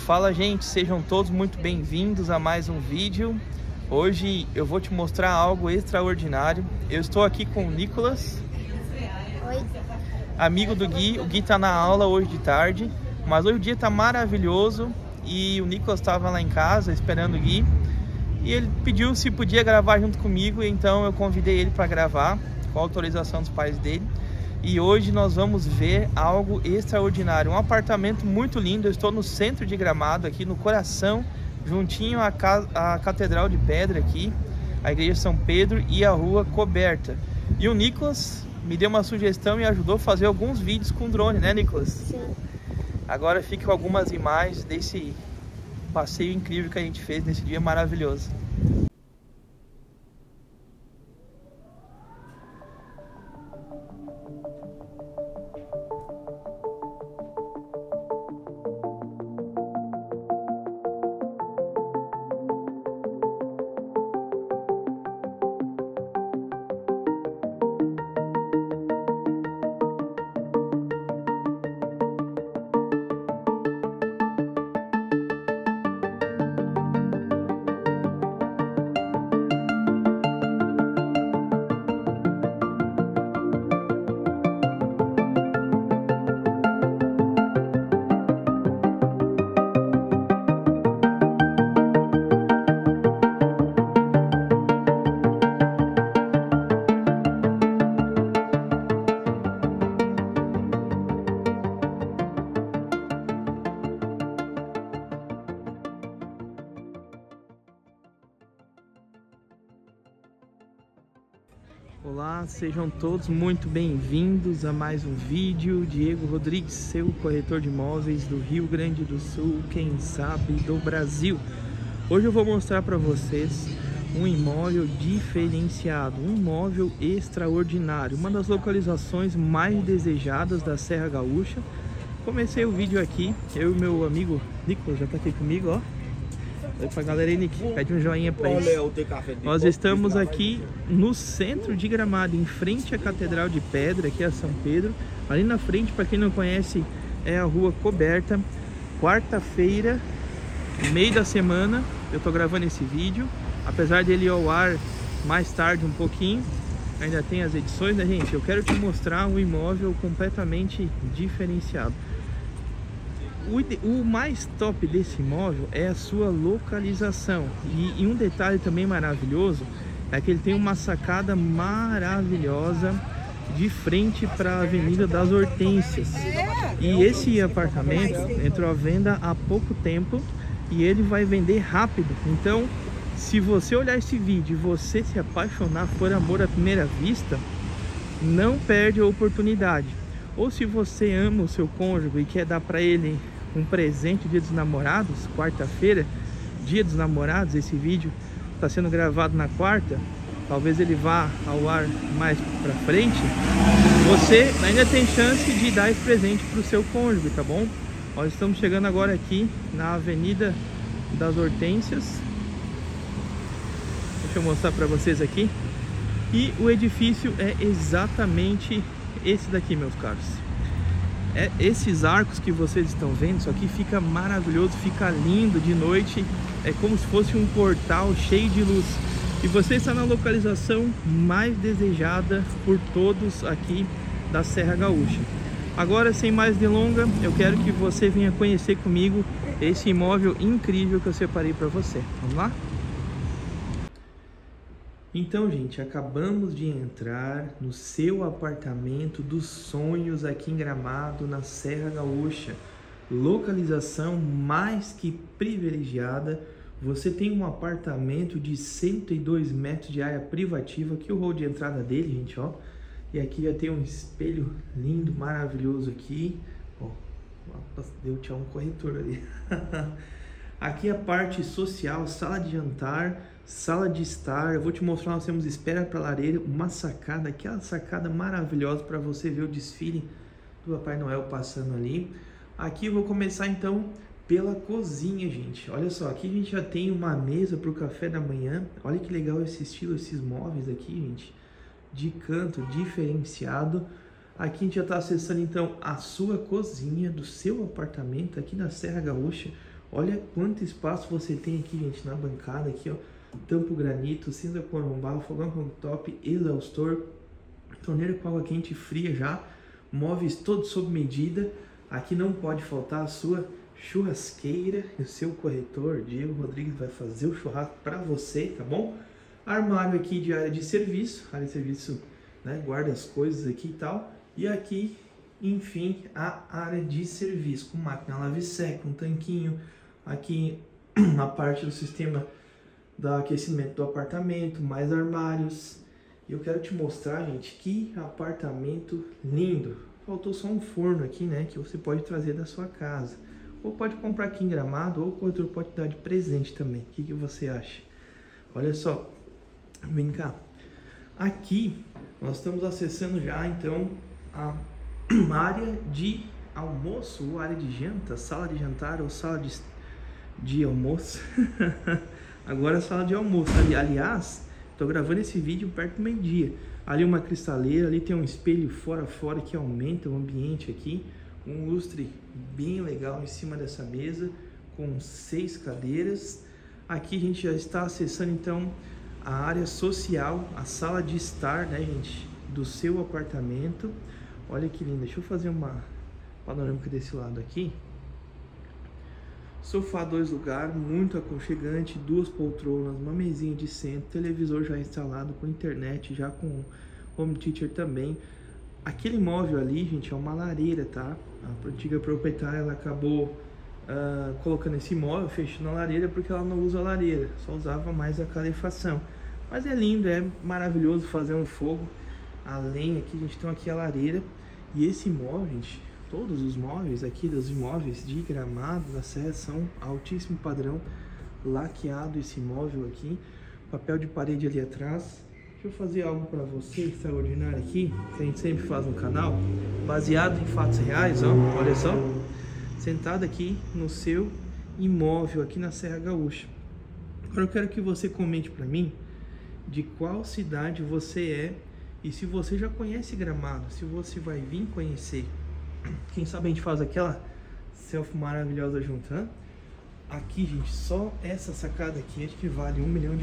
Fala, gente, sejam todos muito bem-vindos a mais um vídeo. Hoje eu vou te mostrar algo extraordinário. Eu estou aqui com o Nicolas. Oi. Amigo do Gui. O Gui tá na aula hoje de tarde, mas hoje o dia tá maravilhoso e o Nicolas estava lá em casa esperando o Gui. E ele pediu se podia gravar junto comigo, então eu convidei ele para gravar, com a autorização dos pais dele. E hoje nós vamos ver algo extraordinário, um apartamento muito lindo. Eu estou no centro de Gramado, aqui no coração, juntinho à Catedral de Pedra aqui, a Igreja São Pedro e a Rua Coberta. E o Nicolas me deu uma sugestão e ajudou a fazer alguns vídeos com drone, né, Nicolas? Sim. Agora fica com algumas imagens desse passeio incrível que a gente fez nesse dia maravilhoso. Olá, sejam todos muito bem-vindos a mais um vídeo. Diego Rodrigues, seu corretor de imóveis do Rio Grande do Sul, quem sabe do Brasil. Hoje eu vou mostrar para vocês um imóvel diferenciado, um imóvel extraordinário, uma das localizações mais desejadas da Serra Gaúcha. Comecei o vídeo aqui, eu e meu amigo Nicolas já tá aqui comigo, ó. Oi pra galera aí, Nick, pede um joinha pra eles. Nós estamos aqui no centro de Gramado, em frente à Catedral de Pedra, aqui a São Pedro. Ali na frente, para quem não conhece, é a Rua Coberta. Quarta-feira, meio da semana, eu tô gravando esse vídeo. Apesar dele ir ao ar mais tarde um pouquinho, ainda tem as edições, né, gente? Eu quero te mostrar um imóvel completamente diferenciado. O mais top desse imóvel é a sua localização. E um detalhe também maravilhoso é que ele tem uma sacada maravilhosa de frente para a Avenida das Hortênsias. E esse apartamento entrou à venda há pouco tempo e ele vai vender rápido. Então, se você olhar esse vídeo e você se apaixonar, for amor à primeira vista, não perde a oportunidade. Ou se você ama o seu cônjuge e quer dar para ele um presente Dia dos Namorados, quarta-feira, Dia dos Namorados, esse vídeo está sendo gravado na quarta, talvez ele vá ao ar mais para frente, você ainda tem chance de dar esse presente para o seu cônjuge, tá bom? Nós estamos chegando agora aqui na Avenida das Hortênsias. Deixa eu mostrar para vocês aqui. E o edifício é exatamente esse daqui, meus caros. Esses arcos que vocês estão vendo, isso aqui fica maravilhoso, fica lindo de noite. É como se fosse um portal cheio de luz. E você está na localização mais desejada por todos aqui da Serra Gaúcha. Agora, sem mais delongas, eu quero que você venha conhecer comigo esse imóvel incrível que eu separei para você. Vamos lá? Então, gente, acabamos de entrar no seu apartamento dos sonhos aqui em Gramado, na Serra Gaúcha. Localização mais que privilegiada. Você tem um apartamento de 102 metros de área privativa. Aqui o hall de entrada dele, gente, ó. E aqui já tem um espelho lindo, maravilhoso aqui. Ó, deu tchau um corretor ali. Aqui a parte social, sala de jantar, sala de estar. Eu vou te mostrar, nós temos espera para lareira, uma sacada, aquela sacada maravilhosa para você ver o desfile do Papai Noel passando ali. Aqui eu vou começar então pela cozinha, gente. Olha só, aqui a gente já tem uma mesa para o café da manhã. Olha que legal esse estilo, esses móveis aqui, gente, de canto diferenciado. Aqui a gente já está acessando então a sua cozinha do seu apartamento aqui na Serra Gaúcha. Olha quanto espaço você tem aqui, gente, na bancada aqui, ó. Tampo granito, cinza corumbá, fogão cooktop, exaustor, torneira com água quente e fria já, móveis todos sob medida. Aqui não pode faltar a sua churrasqueira e o seu corretor, Diego Rodrigues, vai fazer o churrasco para você, tá bom? Armário aqui de área de serviço, né, guarda as coisas aqui e tal. E aqui, enfim, a área de serviço, com máquina lave-seca, um tanquinho. Aqui a parte do sistema do aquecimento do apartamento, mais armários. E eu quero te mostrar, gente, que apartamento lindo. Faltou só um forno aqui, né, que você pode trazer da sua casa. Ou pode comprar aqui em Gramado, ou o corretor pode dar de presente também. O que você acha? Olha só, vem cá. Aqui nós estamos acessando já, então, a área de almoço, ou área de janta, sala de jantar ou sala de almoço. Agora sala de almoço. Aliás, estou gravando esse vídeo perto do meio-dia. Ali uma cristaleira, ali tem um espelho fora que aumenta o ambiente aqui. Um lustre bem legal em cima dessa mesa, com 6 cadeiras. Aqui a gente já está acessando então a área social, a sala de estar, né, gente, do seu apartamento. Olha que lindo. Deixa eu fazer uma panorâmica desse lado aqui. Sofá 2 lugares, muito aconchegante, 2 poltronas, uma mesinha de centro, televisor já instalado com internet, já com home theater também. Aquele móvel ali, gente, é uma lareira, tá? A antiga proprietária, ela acabou colocando esse móvel, fechando a lareira, porque ela não usa a lareira, só usava mais a calefação. Mas é lindo, é maravilhoso fazer um fogo. Além aqui, a gente tem aqui a lareira. E esse móvel, gente, todos os móveis aqui dos imóveis de Gramado da Serra são altíssimo padrão, laqueado esse móvel aqui, papel de parede ali atrás. Deixa eu fazer algo para você extraordinário aqui, que a gente sempre faz no canal, baseado em fatos reais, ó, olha só, sentado aqui no seu imóvel aqui na Serra Gaúcha. Agora eu quero que você comente para mim de qual cidade você é e se você já conhece Gramado, se você vai vir conhecer. Quem sabe a gente faz aquela selfie maravilhosa junto, né? Aqui, gente, só essa sacada aqui acho que vale R$1 milhão.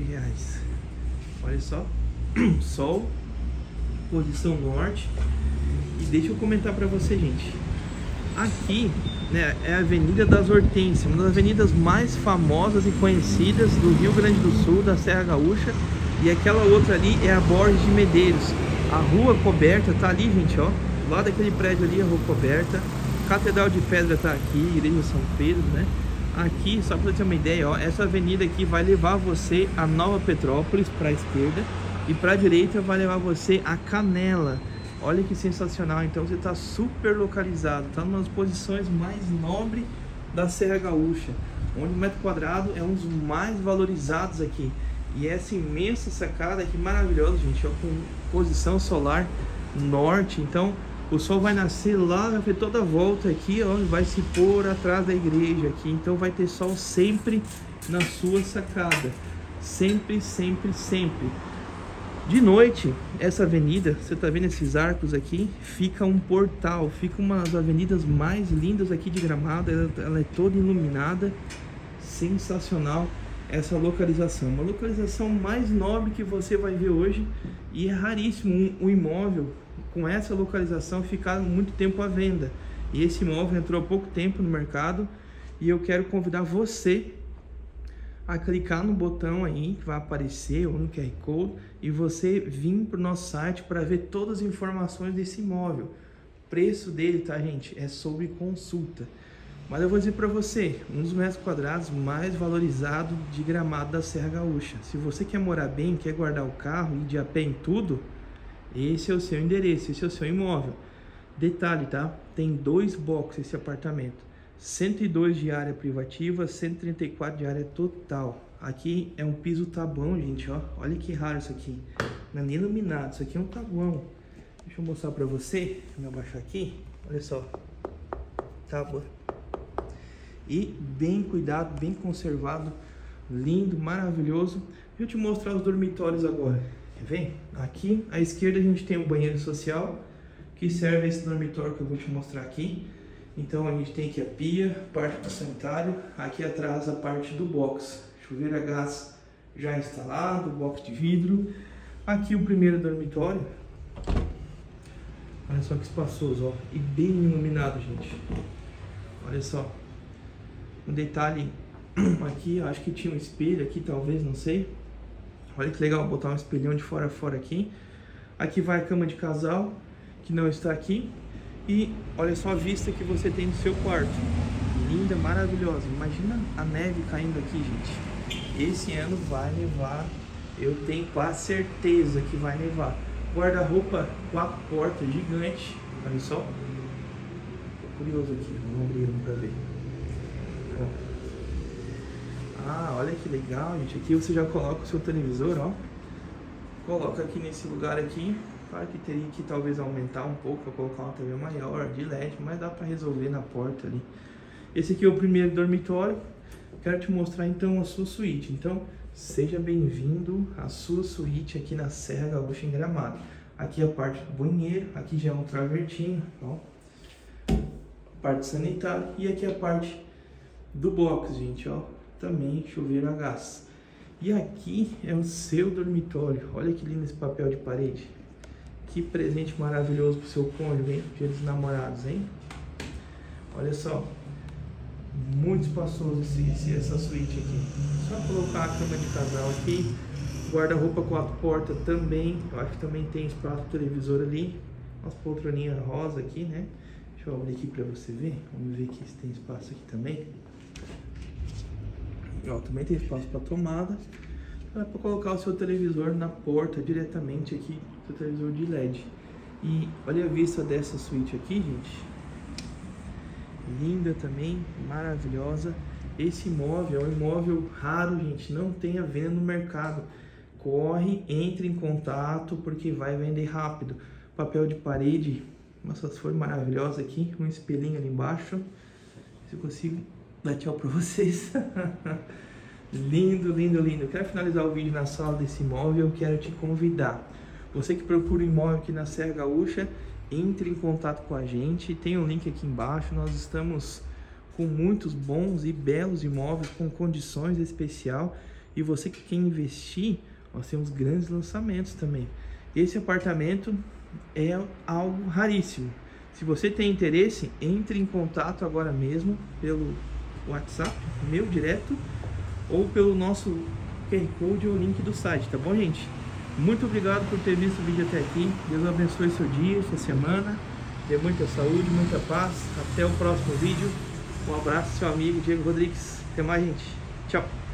Olha só, sol, posição norte. E deixa eu comentar para você, gente. Aqui, né, é a Avenida das Hortênsias, uma das avenidas mais famosas e conhecidas do Rio Grande do Sul, da Serra Gaúcha. E aquela outra ali é a Borges de Medeiros. A rua coberta tá ali, gente, ó. Lá daquele prédio ali, a rua coberta. Catedral de Pedra tá aqui, Igreja São Pedro, né? Aqui, só para você ter uma ideia, ó, essa avenida aqui vai levar você a Nova Petrópolis para a esquerda e para a direita vai levar você a Canela. Olha que sensacional. Então você está super localizado, tá numa das posições mais nobres da Serra Gaúcha, onde o metro quadrado é um dos mais valorizados aqui. E essa imensa sacada aqui maravilhosa, gente, ó, com posição solar norte. Então o sol vai nascer lá, vai ter toda a volta aqui, ó, vai se pôr atrás da igreja aqui. Então vai ter sol sempre na sua sacada, sempre, sempre, sempre. De noite, essa avenida, você tá vendo esses arcos aqui, fica um portal, fica uma das avenidas mais lindas aqui de Gramado. Ela é toda iluminada, sensacional essa localização, uma localização mais nobre que você vai ver hoje. E é raríssimo um imóvel com essa localização ficar muito tempo à venda. E esse imóvel entrou há pouco tempo no mercado e eu quero convidar você a clicar no botão aí que vai aparecer ou no QR Code e você vir para o nosso site para ver todas as informações desse imóvel. O preço dele, tá, gente, é sobre consulta. Mas eu vou dizer para você, um dos metros quadrados mais valorizados de Gramado da Serra Gaúcha. Se você quer morar bem, quer guardar o carro, ir de a pé em tudo, esse é o seu endereço, esse é o seu imóvel. Detalhe, tá? Tem 2 boxes esse apartamento. 102 de área privativa, 134 de área total. Aqui é um piso tabuão, gente, ó. Olha que raro isso aqui. Não é nem iluminado, isso aqui é um tabuão. Deixa eu mostrar pra você. Vou abaixar aqui. Olha só. Tábua. E bem cuidado, bem conservado. Lindo, maravilhoso. Deixa eu te mostrar os dormitórios agora. Quer ver? Aqui à esquerda a gente tem um banheiro social, que serve esse dormitório que eu vou te mostrar aqui. Então a gente tem aqui a pia, parte do sanitário, aqui atrás a parte do box, chuveiro a gás já instalado, box de vidro. Aqui o primeiro dormitório, olha só que espaçoso, ó, e bem iluminado, gente. Olha só, um detalhe aqui, acho que tinha um espelho aqui, talvez, não sei. Olha que legal, botar um espelhão de fora a fora aqui. Aqui vai a cama de casal, que não está aqui. E olha só a vista que você tem do seu quarto. Linda, maravilhosa. Imagina a neve caindo aqui, gente. Esse ano vai nevar. Eu tenho quase certeza que vai nevar. Guarda-roupa 4 portas, gigante. Olha só. Tô curioso aqui. Vamos abrir um pra ver. Ó. Ah, olha que legal, gente. Aqui você já coloca o seu televisor, ó. Coloca aqui nesse lugar aqui. Claro que teria que talvez aumentar um pouco para colocar uma TV maior, de LED, mas dá para resolver na porta ali. Esse aqui é o primeiro dormitório. Quero te mostrar então a sua suíte. Então, seja bem-vindo à sua suíte aqui na Serra Gaúcha em Gramado. Aqui é a parte do banheiro, aqui já é um travertinho, ó. Parte sanitária e aqui é a parte do box, gente, ó. Também chuveiro a gás. E aqui é o seu dormitório. Olha que lindo esse papel de parede. Que presente maravilhoso pro seu cônjuge, hein? Dia dos namorados, hein? Olha só. Muito espaçoso essa suíte aqui. Só colocar a cama de casal aqui. Guarda-roupa 4 portas também. Eu acho que também tem espaço pro televisor ali. Umas poltroninhas rosa aqui, né? Deixa eu abrir aqui pra você ver. Vamos ver aqui se tem espaço aqui também. Ó, também tem espaço para tomada. Dá para colocar o seu televisor na porta diretamente aqui, seu televisor de LED. E olha a vista dessa suíte aqui, gente. Linda também, maravilhosa. Esse imóvel é um imóvel raro, gente. Não tem à venda no mercado. Corre, entre em contato porque vai vender rápido. Papel de parede, nossa, foi maravilhosa aqui. Um espelhinho ali embaixo. Se eu consigo dar tchau para vocês. Lindo, lindo, lindo. Eu quero finalizar o vídeo na sala desse imóvel. Eu quero te convidar. Você que procura imóvel aqui na Serra Gaúcha, entre em contato com a gente. Tem um link aqui embaixo. Nós estamos com muitos bons e belos imóveis com condições especial. E você que quer investir, nós temos grandes lançamentos também. Esse apartamento é algo raríssimo. Se você tem interesse, entre em contato agora mesmo pelo WhatsApp, meu direto, ou pelo nosso QR Code ou link do site, tá bom, gente? Muito obrigado por ter visto o vídeo até aqui. Deus abençoe seu dia, sua semana. Dê muita saúde, muita paz. Até o próximo vídeo. Um abraço, seu amigo Diego Rodrigues. Até mais, gente. Tchau.